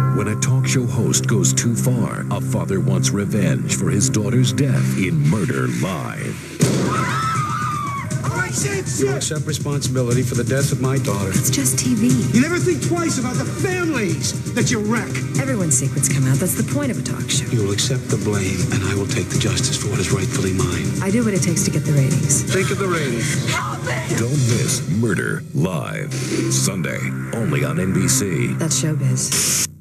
When a talk show host goes too far, a father wants revenge for his daughter's death in Murder Live. You'll accept responsibility for the death of my daughter. It's just TV. You never think twice about the families that you wreck. Everyone's secrets come out. That's the point of a talk show. You will accept the blame, and I will take the justice for what is rightfully mine. I do what it takes to get the ratings. Think of the ratings. Help me! Don't miss Murder Live. Sunday, only on NBC. That's showbiz.